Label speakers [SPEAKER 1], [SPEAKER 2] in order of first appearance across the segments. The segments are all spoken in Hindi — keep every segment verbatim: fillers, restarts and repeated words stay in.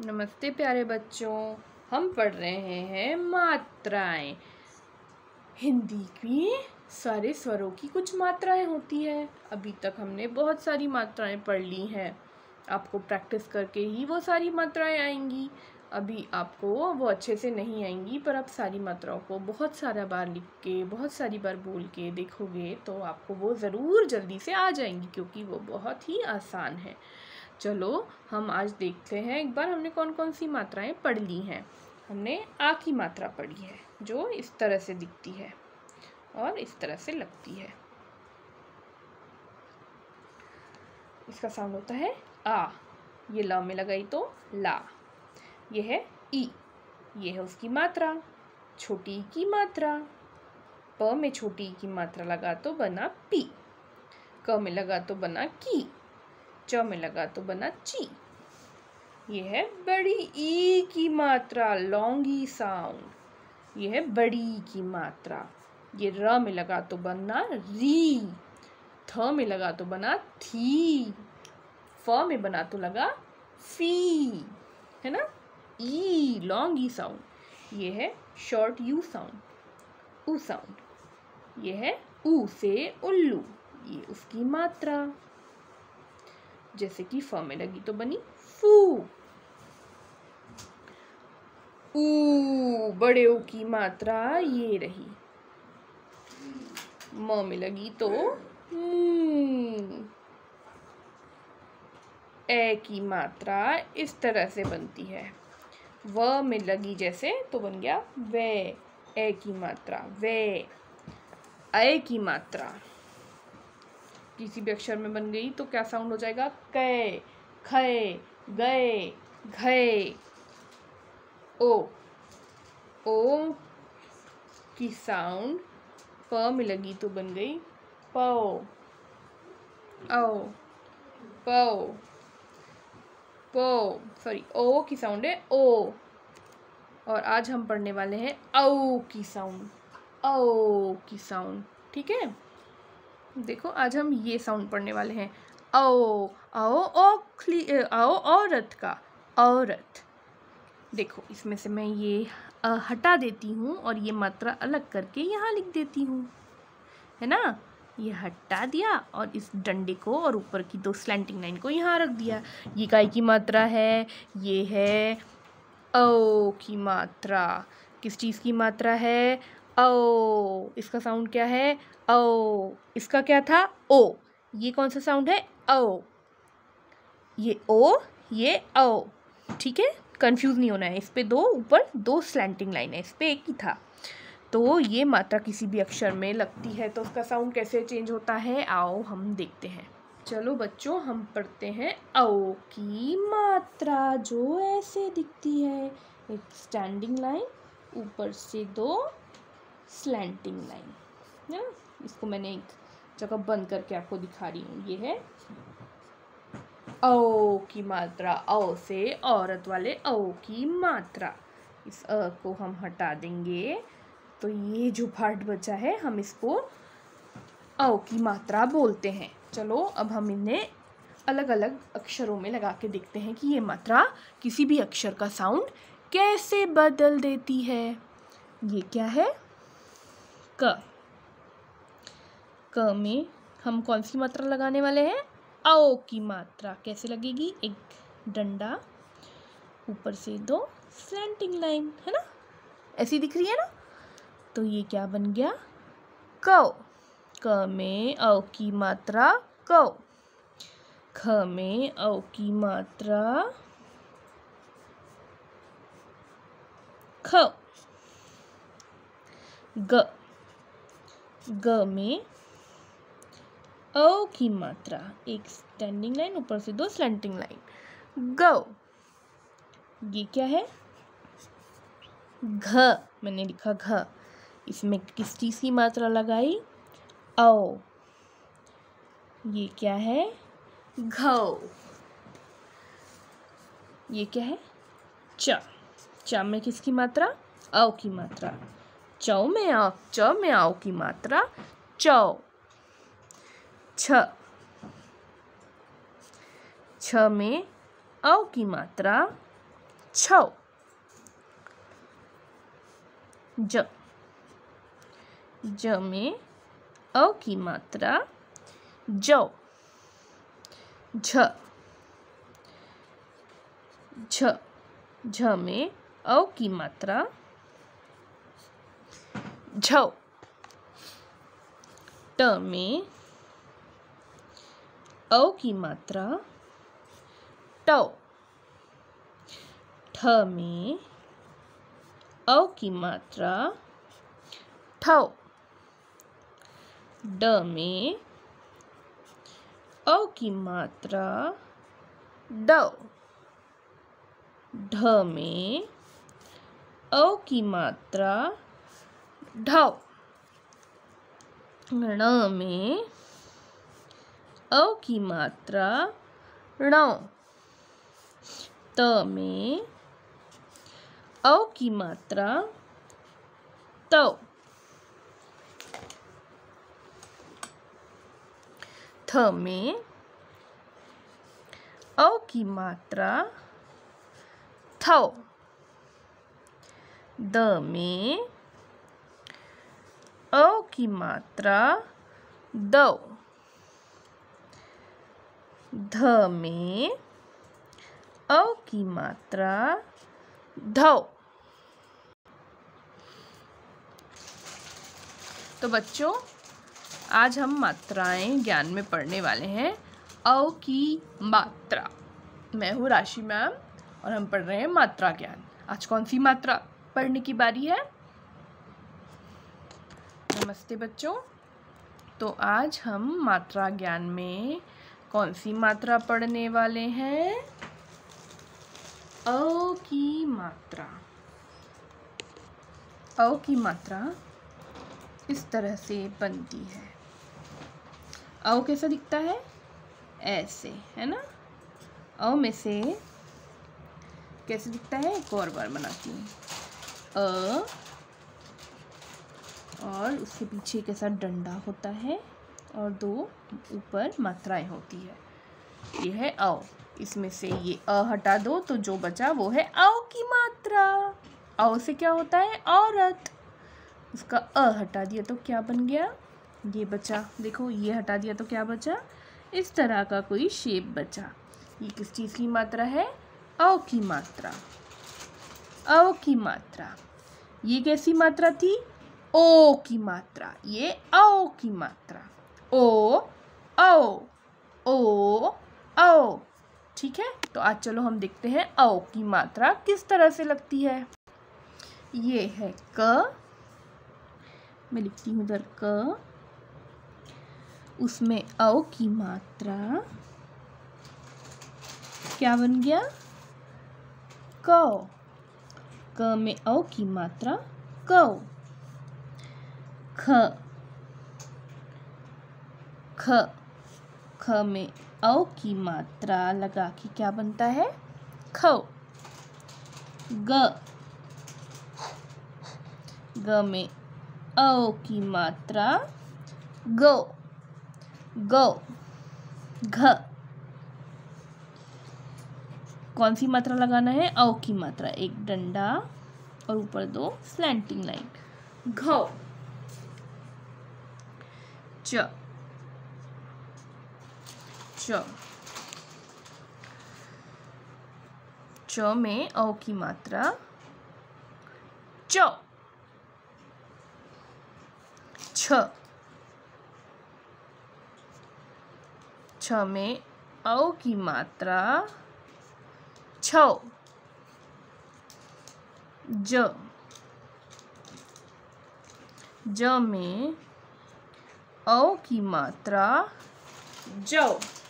[SPEAKER 1] नमस्ते प्यारे बच्चों, हम पढ़ रहे हैं मात्राएं। हिंदी की सारे स्वरों की कुछ मात्राएं होती है। अभी तक हमने बहुत सारी मात्राएं पढ़ ली हैं। आपको प्रैक्टिस करके ही वो सारी मात्राएं आएंगी। अभी आपको वो अच्छे से नहीं आएंगी, पर आप सारी मात्राओं को बहुत सारा बार लिख के, बहुत सारी बार बोल के देखोगे तो आपको वो ज़रूर जल्दी से आ जाएंगी, क्योंकि वो बहुत ही आसान है। चलो हम आज देखते हैं एक बार हमने कौन कौन सी मात्राएं पढ़ ली हैं। हमने आ की मात्रा पढ़ी है, जो इस तरह से दिखती है और इस तरह से लगती है। इसका साउंड होता है आ। ये ल में लगाई तो ला। ये है ई, ये है उसकी मात्रा, छोटी ई की मात्रा। प में छोटी ई की मात्रा लगा तो बना पी। क में लगा तो बना की। च में लगा तो बना ची। ये है बड़ी ई की मात्रा, लॉन्ग ई साउंड। ये है बड़ी ई की मात्रा। ये र में लगा तो बना री। थ में लगा तो बना थी। फ में बना तो लगा फी, है ना। ई, लॉन्ग ई साउंड। ये है शॉर्ट यू साउंड, ऊ साउंड। ये है ऊ से उल्लू, ये उसकी मात्रा। जैसे कि फ में लगी तो बनी फू। ऊ, बड़े ऊ की मात्रा ये रही। म में लगी तो मू। ए की मात्रा इस तरह से बनती है। व में लगी जैसे तो बन गया वे, ए की मात्रा वे। ए की मात्रा किसी भी अक्षर में बन गई तो क्या साउंड हो जाएगा? कै, खै, गए, घए। ओ, ओ की साउंड प में लगी तो बन गई पौ, औ, पौ, पो। सॉरी, ओ की साउंड है ओ। और आज हम पढ़ने वाले हैं औ की साउंड, औ की साउंड। ठीक है, देखो आज हम ये साउंड पढ़ने वाले हैं। औ, आओ ओखली, आओ औरत का, औरत। देखो इसमें से मैं ये अ, हटा देती हूँ और ये मात्रा अलग करके यहाँ लिख देती हूँ, है ना। ये हटा दिया और इस डंडे को और ऊपर की दो स्लैंटिंग लाइन को यहाँ रख दिया। ये काय की मात्रा है? ये है ओ की मात्रा। किस चीज़ की मात्रा है? ओ। इसका साउंड क्या है? ओ। इसका क्या था? ओ। ये कौन सा साउंड है? ओ। ये ओ, ये ओ। ठीक है, कंफ्यूज नहीं होना है। इस पे दो ऊपर दो स्लैंटिंग लाइन है, इस पे एक ही था। तो ये मात्रा किसी भी अक्षर में लगती है तो उसका साउंड कैसे चेंज होता है, आओ हम देखते हैं। चलो बच्चों, हम पढ़ते हैं औ की मात्रा, जो ऐसे दिखती है। एक स्टैंडिंग लाइन, ऊपर से दो स्लैंटिंग लाइन, है ना। इसको मैंने एक जगह बंद करके आपको दिखा रही हूँ। ये है औ की मात्रा, औ से औरत वाले औ की मात्रा। इस अ को हम हटा देंगे तो ये जो पार्ट बचा है हम इसको औ की मात्रा बोलते हैं। चलो अब हम इन्हें अलग अलग अक्षरों में लगा के देखते हैं कि ये मात्रा किसी भी अक्षर का साउंड कैसे बदल देती है। ये क्या है? क। क में हम कौन सी मात्रा लगाने वाले हैं? औ की मात्रा। कैसे लगेगी? एक डंडा, ऊपर से दो स्लैंटिंग लाइन, है ना। ऐसी दिख रही है ना। तो ये क्या बन गया? कौ। क में औ की मात्रा कौ। ख में औ की मात्रा ख। ग। ग में औ की मात्रा, एक स्टैंडिंग लाइन, ऊपर से दो स्लैंटिंग लाइन, गौ। ये क्या है? घ। मैंने लिखा घ। इसमें किस चीज़ की मात्रा लगाई? औ। ये क्या है? घौ। ये क्या है? च। च में किसकी मात्रा? औ की मात्रा। चौ में औ, च में औ की मात्रा चौ। छ। छ में औ की मात्रा छौ। ज ज में अ की मात्रा जौ। झ झ झ में अ की मात्रा झौ। ट में अ की मात्रा टौ। ठ में अ की मात्रा ठौ। ड में अ की मात्रा डौ। ढ में अ की मात्रा ढौ। ण में अ की मात्रा णौ। त में अ की मात्रा तौ। थ में अ की मात्रा थौ। द में अ की मात्रा दौ। ध में अ की मात्रा धौ। तो बच्चों, आज हम मात्राएं ज्ञान में पढ़ने वाले हैं अ की मात्रा। मैं हूँ राशि मैम और हम पढ़ रहे हैं मात्रा ज्ञान। आज कौन सी मात्रा पढ़ने की बारी है? नमस्ते बच्चों। तो आज हम मात्रा ज्ञान में कौन सी मात्रा पढ़ने वाले हैं? अ की मात्रा। अ की मात्रा इस तरह से बनती है। अ कैसा दिखता है? ऐसे, है ना? अ में से कैसे दिखता है? एक और बार बनाती हूँ। अ और उसके पीछे एक ऐसा डंडा होता है और दो ऊपर मात्राएं होती है। ये है अ। इसमें से ये अ हटा दो तो जो बचा वो है अ की मात्रा। अ से क्या होता है? औरत। उसका अ हटा दिया तो क्या बन गया? ये बचा। देखो, ये हटा दिया तो क्या बचा? इस तरह का कोई शेप बचा। ये किस चीज़ की मात्रा है? अ की मात्रा। अ की मात्रा। ये कैसी मात्रा थी? ओ की मात्रा। ये अ की मात्रा। ओ औ ओ औ। ठीक है, तो आज चलो हम देखते हैं अ की मात्रा किस तरह से लगती है। ये है क। मैं लिखती हूँ इधर क। उसमें अ की मात्रा क्या बन गया? क। क में अ की मात्रा कौ। ख ख ख में अ की मात्रा लगा के क्या बनता है? खौ। ग ग में अ की मात्रा गौ। गौ। घ कौन सी मात्रा लगाना है? अ की मात्रा। एक डंडा और ऊपर दो स्लैंटिंग लाइन। घौ। च च च में अ की मात्रा चौ। छ छ में अ की मात्रा छौ। ज ज में अ की मात्रा जौ।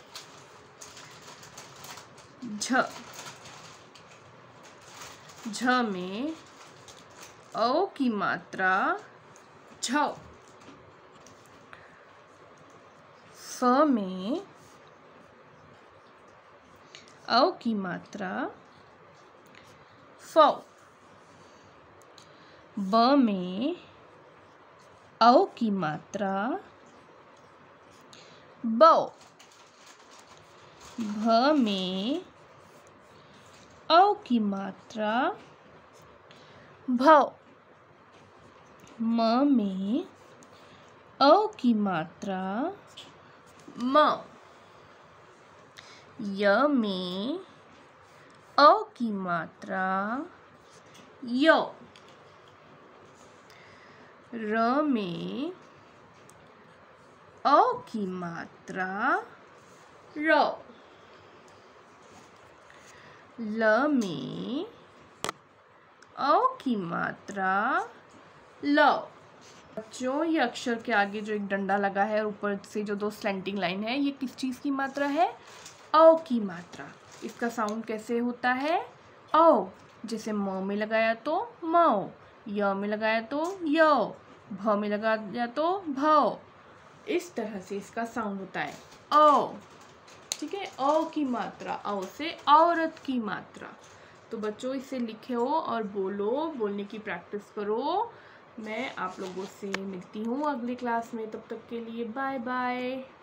[SPEAKER 1] झ झ में अ की मात्रा झौ। फ में अ की मात्रा फौ। ब में अ की मात्रा बौ। भ में औ की मात्रा भौ। म में औ की मात्रा म। य में औ की मात्रा यो। र में औ की मात्रा रो। ल में औ की मात्रा लो। बच्चों, ये अक्षर के आगे जो एक डंडा लगा है और ऊपर से जो दो स्लैंटिंग लाइन है, ये किस चीज़ की मात्रा है? औ की मात्रा। इसका साउंड कैसे होता है? औ। जैसे म में लगाया तो मौ, य में लगाया तो यो, भ में लगाया तो भौ। इस तरह से इसका साउंड होता है औ। ठीक है, औ की मात्रा, औ से औरत की मात्रा। तो बच्चों, इसे लिखो और बोलो, बोलने की प्रैक्टिस करो। मैं आप लोगों से मिलती हूँ अगली क्लास में, तब तक के लिए बाय बाय।